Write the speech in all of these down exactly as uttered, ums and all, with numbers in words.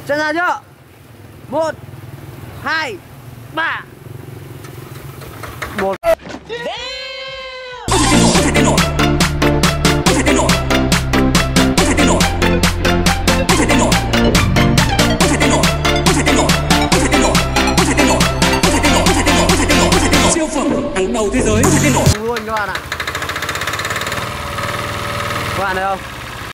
Sẵn sàng chưa? Một, hai, ba. Một. Siêu phẩm hàng đầu thế giới Luôn các bạn ạ. Các bạn thấy không?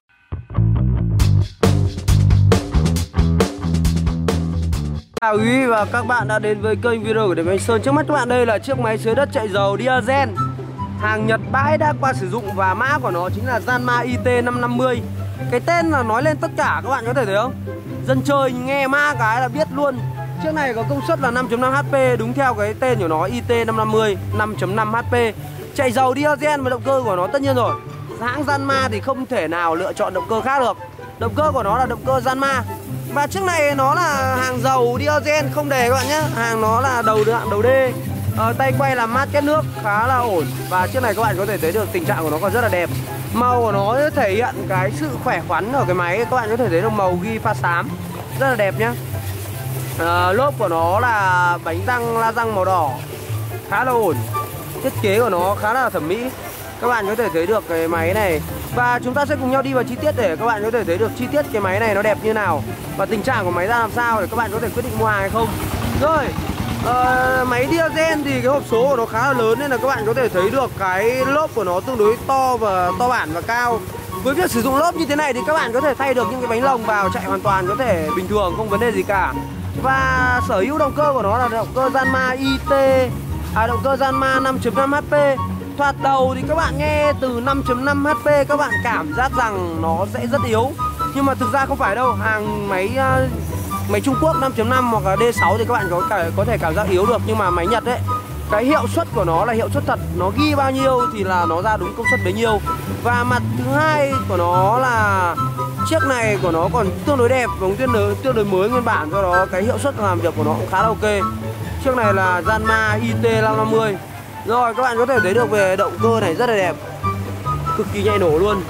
Chào quý vị và các bạn đã đến với kênh video của Điểm Anh Sơn. Trước mắt các bạn đây là chiếc máy xới đất chạy dầu diesel hàng Nhật bãi đã qua sử dụng và mã của nó chính là Yanmar I T năm năm mươi. Cái tên là nói lên tất cả, các bạn có thể thấy không? Dân chơi nghe mã cái là biết luôn. Chiếc này có công suất là năm chấm năm H P, đúng theo cái tên của nó, I T năm năm mươi, năm chấm năm H P. Chạy dầu diesel và động cơ của nó tất nhiên rồi, hãng Yanmar thì không thể nào lựa chọn động cơ khác được. Động cơ của nó là động cơ Yanmar. Và chiếc này nó là hàng dầu diesel không đề các bạn nhé. Hàng nó là đầu hạng đầu D. ờ, Tay quay làm mát kết nước khá là ổn. Và chiếc này các bạn có thể thấy được tình trạng của nó còn rất là đẹp. Màu của nó thể hiện cái sự khỏe khoắn ở cái máy. Các bạn có thể thấy được màu ghi pha xám rất là đẹp nhé. à, Lốp của nó là bánh răng la răng màu đỏ, khá là ổn. Thiết kế của nó khá là thẩm mỹ. Các bạn có thể thấy được cái máy này. Và chúng ta sẽ cùng nhau đi vào chi tiết để các bạn có thể thấy được chi tiết cái máy này nó đẹp như nào và tình trạng của máy ra làm sao để các bạn có thể quyết định mua hàng hay không. Rồi, uh, máy diesel thì cái hộp số của nó khá là lớn nên là các bạn có thể thấy được cái lốp của nó tương đối to và to bản và cao. Với việc sử dụng lốp như thế này thì các bạn có thể thay được những cái bánh lồng vào, chạy hoàn toàn có thể bình thường, không vấn đề gì cả. Và sở hữu động cơ của nó là động cơ Yanmar I T, à, động cơ Yanmar năm chấm năm H P. Thoạt đầu thì các bạn nghe từ năm chấm năm H P các bạn cảm giác rằng nó sẽ rất yếu. Nhưng mà thực ra không phải đâu. Hàng máy uh, máy Trung Quốc năm chấm năm hoặc là D sáu thì các bạn có cả, có thể cảm giác yếu được. Nhưng mà máy Nhật ấy, cái hiệu suất của nó là hiệu suất thật. Nó ghi bao nhiêu thì là nó ra đúng công suất bấy nhiêu. Và mặt thứ hai của nó là chiếc này của nó còn tương đối đẹp và tương đối, tương đối mới nguyên bản. Do đó cái hiệu suất làm việc của nó cũng khá là ok. Chiếc này là Yanmar I T năm năm mươi. Rồi các bạn có thể thấy được về động cơ này rất là đẹp, cực kỳ nhạy nổ luôn.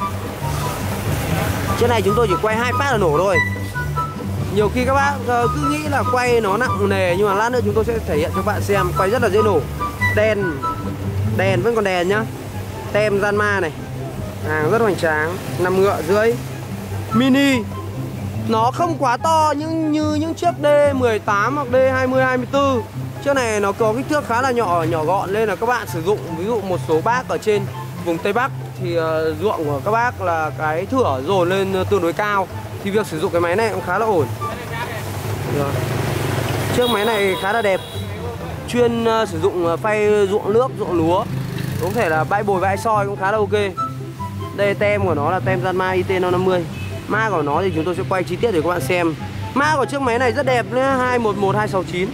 Chiếc này chúng tôi chỉ quay hai phát là nổ thôi. Nhiều khi các bác cứ nghĩ là quay nó nặng nề, nhưng mà lát nữa chúng tôi sẽ thể hiện cho các bạn xem quay rất là dễ nổ. Đèn, đèn vẫn còn đèn nhá. Tem Yanmar này, hàng rất hoành tráng, năm ngựa rưỡi. Mini, nó không quá to nhưng như những chiếc D mười tám hoặc D hai mươi, hai mươi tư. Chiếc này nó có kích thước khá là nhỏ, nhỏ gọn nên là các bạn sử dụng, ví dụ một số bác ở trên vùng Tây Bắc thì uh, ruộng của các bác là cái thửa dồn lên tương đối cao thì việc sử dụng cái máy này cũng khá là ổn. Rồi. Chiếc máy này khá là đẹp, chuyên uh, sử dụng uh, phay ruộng nước, ruộng lúa, có thể là bãi bồi, bãi soi cũng khá là ok. Đây tem của nó là tem Yanmar I T năm năm mươi. Mã của nó thì chúng tôi sẽ quay chi tiết để các bạn xem. Mã của chiếc máy này rất đẹp nhé, hai một một hai sáu chín.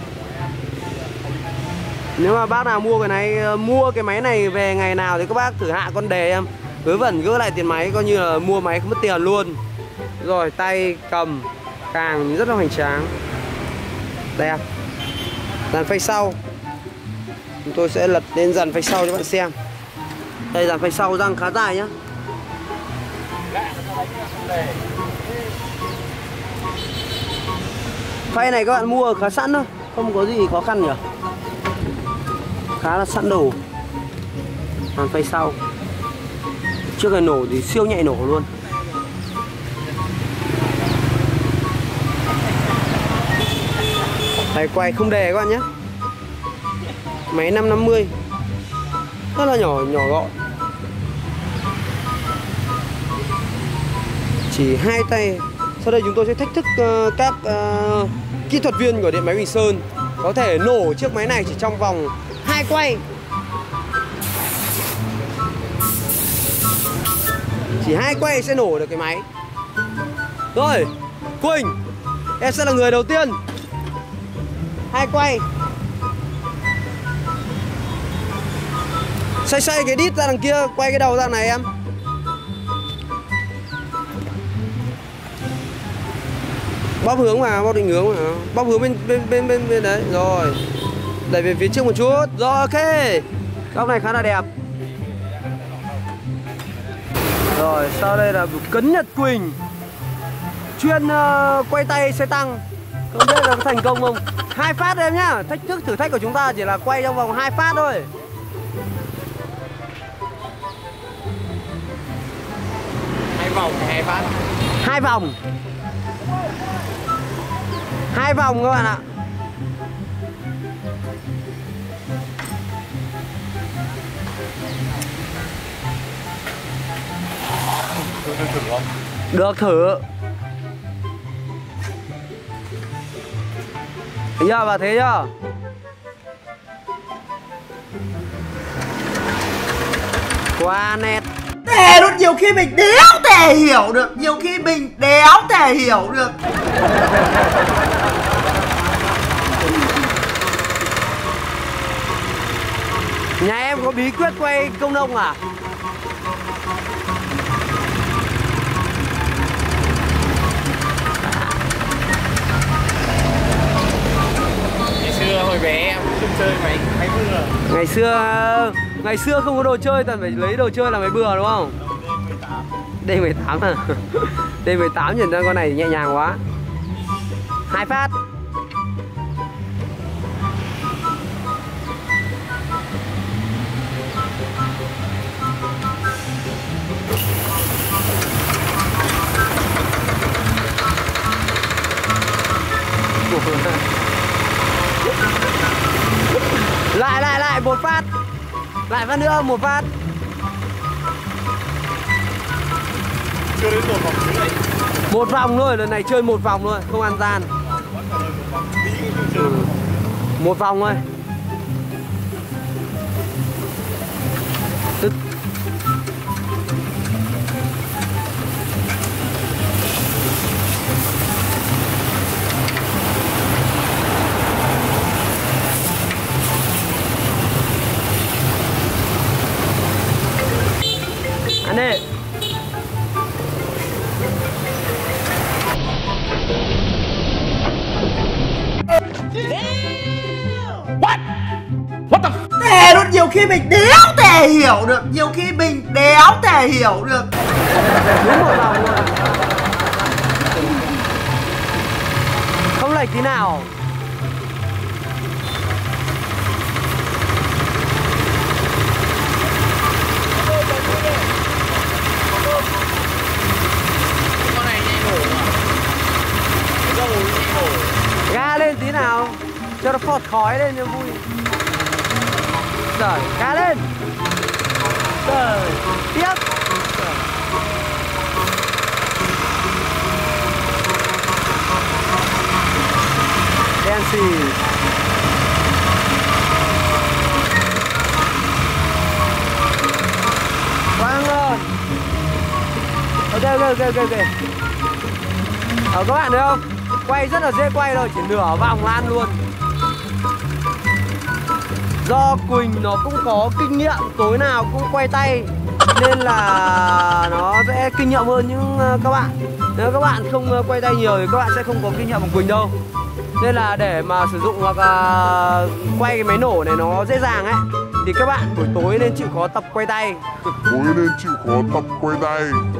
Nếu mà bác nào mua cái này, mua cái máy này về ngày nào thì các bác thử hạ con đề em, vớ vẩn gỡ lại tiền máy, coi như là mua máy không mất tiền luôn. Rồi tay cầm càng rất là hoành tráng, đẹp. Dàn phay sau chúng tôi sẽ lật lên dàn phay sau cho bạn xem. Đây dàn phay sau răng khá dài nhá. Phay này các bạn mua khá sẵn thôi, không có gì khó khăn nhỉ, khá là sẵn đồ. Hàng phay sau trước này nổ thì siêu nhạy nổ luôn. Tay quay không đề các bạn nhé. Máy năm năm mươi rất là nhỏ, nhỏ gọn. Chỉ hai tay. Sau đây chúng tôi sẽ thách thức uh, các uh, kỹ thuật viên của Điện Máy Bình Sơn có thể nổ chiếc máy này chỉ trong vòng hai quay. Chỉ hai quay sẽ nổ được cái máy. Rồi, Quỳnh, em sẽ là người đầu tiên. Hai quay. Xoay xoay cái đít ra đằng kia, quay cái đầu ra này em. Bóp hướng vào, bóp định hướng vào. Bóp hướng bên bên bên bên, bên đấy. Rồi. Đẩy về phía trước một chút. Rồi, ok. Góc này khá là đẹp. Rồi, sau đây là cấn Nhật Quỳnh. chuyên uh, quay tay xe tăng. Không biết là có thành công không. Hai phát em nhá. Thách thức thử thách của chúng ta chỉ là quay trong vòng hai phát thôi. Hai vòng hai phát. Hai vòng. Hai vòng các bạn ạ. Được thử không? Được thử. Thấy chưa bà, thấy chưa? Quá nét. Tè luôn, nhiều khi mình đéo thể hiểu được. Nhiều khi mình đéo thể hiểu được. Nhà em có bí quyết quay công nông à? Ngày xưa hồi bé em cũng chơi máy máy bừa. Ngày xưa ngày xưa không có đồ chơi, toàn phải lấy đồ chơi là máy bừa đúng không? D mười tám à? D mười tám nhìn ra con này nhẹ nhàng quá. Hai phát. Lại lại lại một phát. Lại phát nữa một phát. Chưa đến một vòng nữa. Một vòng thôi, lần này chơi một vòng thôi, không ăn gian. Ừ. Một vòng thôi. Tức. Ăn đi. What? What the? Tè luôn, nhiều khi mình đéo thể hiểu được. Nhiều khi mình đéo thể hiểu được. Đúng một vòng luôn. Không lệch tí nào. Con này nhanh nổ à? Cái dầu nhanh nổ. Ga lên tí nào cho nó phọt khói lên cho vui. Rồi, ga lên. Rồi, tiếp. Đen xì. Quá ngon. Ok ok ok ok ok. Ờ, các bạn thấy không? Quay rất là dễ quay rồi, chỉ nửa vòng là ăn luôn. Do Quỳnh nó cũng có kinh nghiệm, tối nào cũng quay tay nên là nó sẽ kinh nghiệm hơn những các bạn. Nếu các bạn không quay tay nhiều thì các bạn sẽ không có kinh nghiệm bằng Quỳnh đâu. Nên là để mà sử dụng hoặc là quay cái máy nổ này nó dễ dàng ấy thì các bạn buổi tối nên chịu khó tập quay tay. Tối nên chịu khó tập quay tay.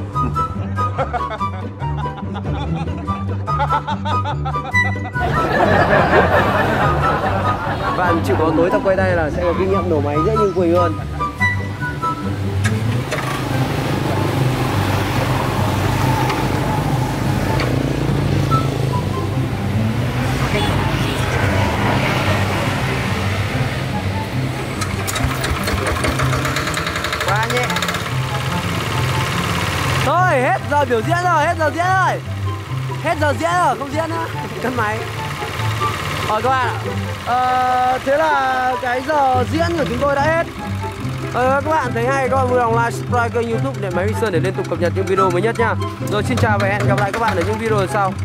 Bạn chịu khó tối tập quay tay là sẽ có kinh nghiệm nổ máy dễ như Quỳnh hơn. Quá nhẹ. Thôi hết giờ biểu diễn rồi, hết giờ diễn rồi. Hết giờ diễn rồi, không diễn nữa. Cắt máy. Rồi các bạn ạ, ờ, thế là cái giờ diễn của chúng tôi đã hết. ờ, Các bạn thấy hay các bạn vui lòng like, subscribe kênh YouTube để Máy Huy Sơn để liên tục cập nhật những video mới nhất nha. Rồi xin chào và hẹn gặp lại các bạn ở những video lần sau.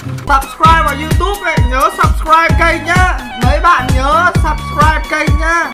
Subscribe vào YouTube này, nhớ subscribe kênh nhá. Mấy bạn nhớ subscribe kênh nhá.